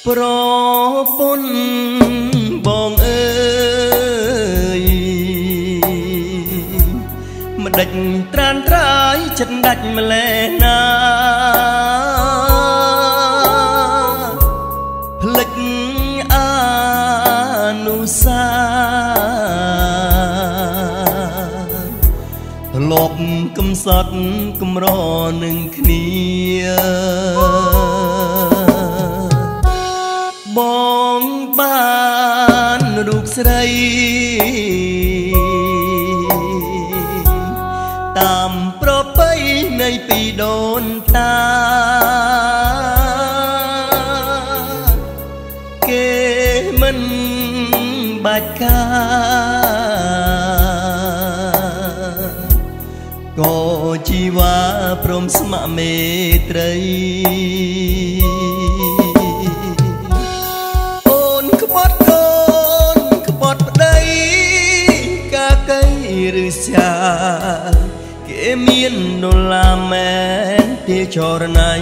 ប្រពន្ធបងអើយម្ដេចត្រានត្រាយចិត្តដាច់ម្លេះណាភ្លេចអានុសាធ្លាប់កំសត់កំរនឹងគ្នាបងបានរូបស្រីតាមប្រពៃនៃពីដូនតាគេមិនបាច់ការក៏ជីវ៉ាព្រមស្ម័គ្រមេត្រីអូនក្បត់កូនក្បត់ប្តីកាកៃឬសាគេមានដុល្លារមែនទេចរណៃ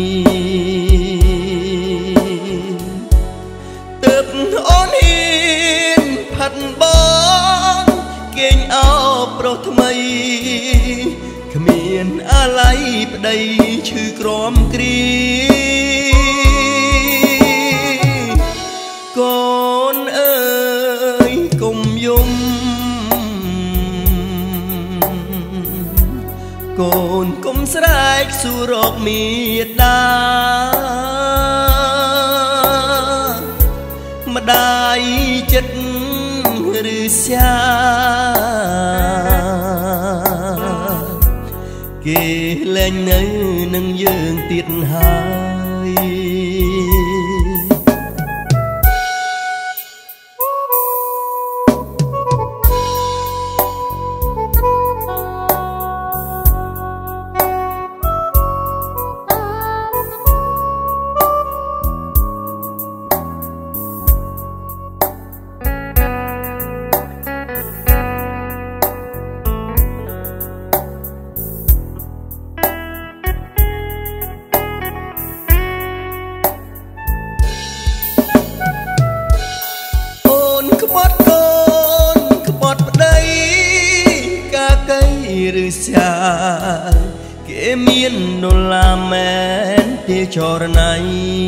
ទើបអូនហ៊ានផាត់បងគេងអោប្រុសថ្មីគ្មានអាល័យប្តីឈឺក្រំគ្រីកូនអើយកុំយំកូនកុំស្រែកសួររកមេដាម្ដាយចិត្តឬសាគេលែងនៅនឹងយើងទៀតហើយក្បត់កូនក្បត់ប្តីកាកៃឬសាគេមានដុល្លារមែនទេចរណៃ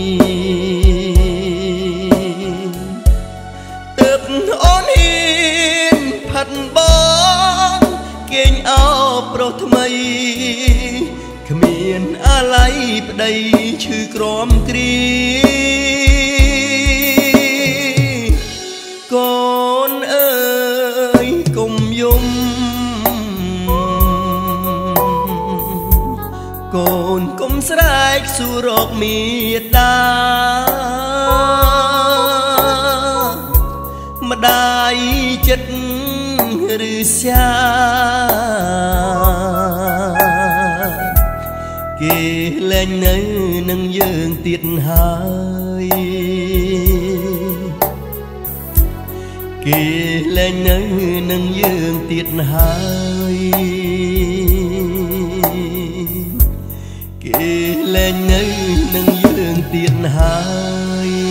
ទើបអូនហ៊ានផាត់បងគេងអោប្រុសថ្មីគ្មានអាល័យប្តីឈឺក្រំគ្រីកូនអើយកុំយំកូនកុំស្រែកសួររកមេដាម្ដាយចិត្តឬសាគេលែងនៅនឹងយើងទៀតហើយគេលែងនៅនឹងយើងទៀតហើយគេលែងនៅនឹងយើងទៀតហើយ